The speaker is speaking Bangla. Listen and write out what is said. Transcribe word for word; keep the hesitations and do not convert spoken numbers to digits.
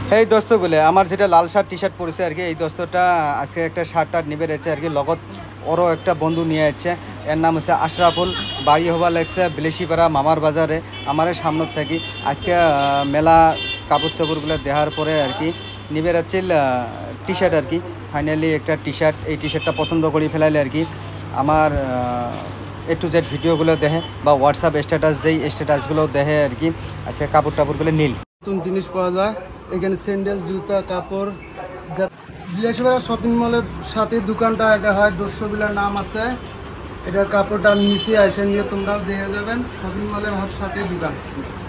এই দোস্তগুলো আমার যেটা লাল শার্ট টি শার্ট পরেছে আর কি, এই দোস্তটা আজকে একটা শার্ট টার্ট নিবে রয়েছে আর কি, লগত ওরও একটা বন্ধু নিয়ে যাচ্ছে। এর নাম হচ্ছে আশরাফুল, বাড়ি হবা লাগছে বিলেশিপাড়া মামার বাজারে। আমার সামনে থাকি আজকে মেলা কাপড় চাপড়গুলো দেওয়ার পরে আর কি নিবে যাচ্ছিল টি শার্ট আর কি। ফাইনালি একটা টি শার্ট, এই টি শার্টটা পছন্দ করি ফেলাইলে আর কি। আমার এ টু জেড ভিডিওগুলো দেখে বা হোয়াটসঅ্যাপ স্ট্যাটাস দেই, স্ট্যাটাসগুলো দেখে আর কি। আজকে কাপড় টাপড়গুলো নীল নতুন জিনিস পাওয়া যায় এখানে, স্যান্ডেল জুতা কাপড়। বিলাসিপাড়া শপিং মলের সাথে দোকানটা এটা হয়, দোস্তবিলার নাম আছে। এটার কাপড়টা নিচে আসে নিয়ে তোমরাও দেখে যাবেন, শপিং মলের সাথে দোকান।